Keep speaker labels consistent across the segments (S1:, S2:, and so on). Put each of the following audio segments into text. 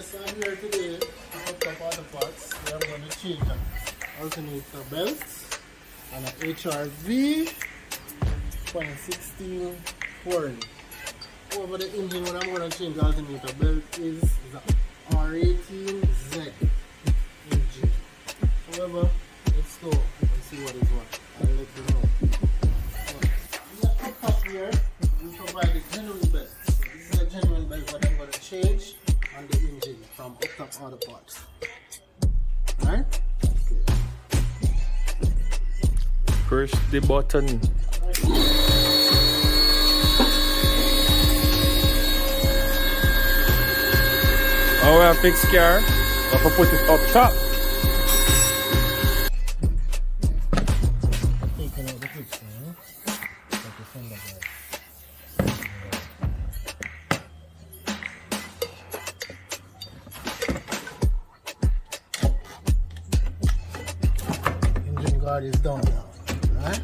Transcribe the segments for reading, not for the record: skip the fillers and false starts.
S1: Yes, I'm here today at UpTop Auto Parts. We are going to change an alternator belt and an HRV 2016 Ford. Over the engine, what I'm going to change the alternator belt is the R18Z engine. However, let's go and see what is what. I'll let you know. In the UpTop here, we provide a genuine belt. So this is a genuine belt what I'm going to change on the engine from UpTop Auto Parts. Alright? Okay.
S2: Push the button. Oh, we have fixed car. We have to put it up top.
S1: Taking out the picture, Got the fender guard. Engine guard is down now, right?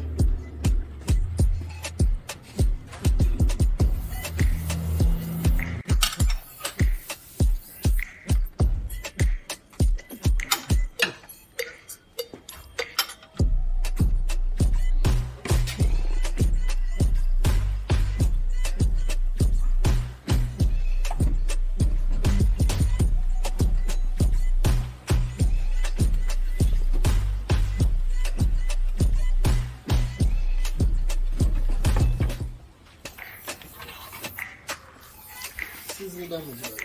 S1: This is the damage belt.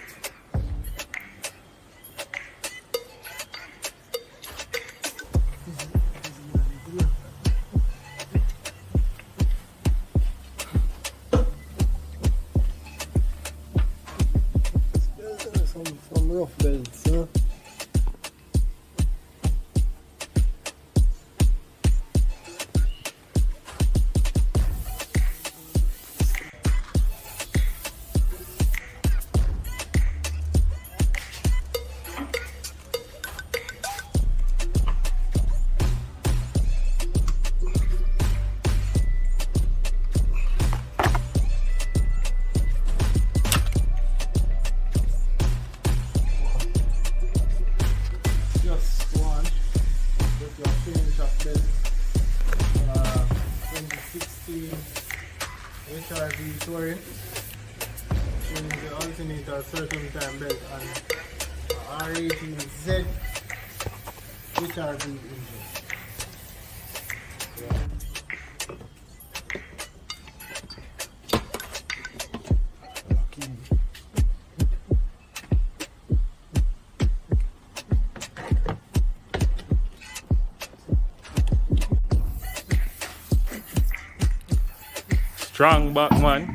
S1: Some rough belts, huh? HRV touring, change the alternator Serpentine Belt and R18Z HRV engine. Yeah.
S2: Strong back, man.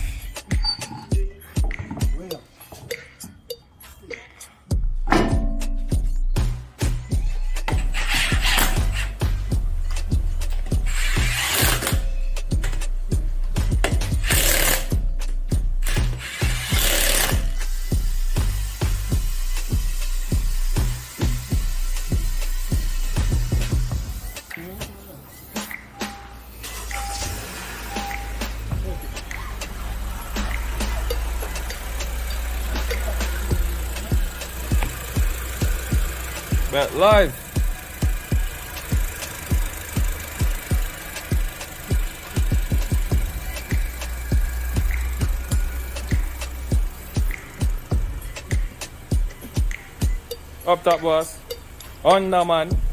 S2: But live. Up top, boss. On the man.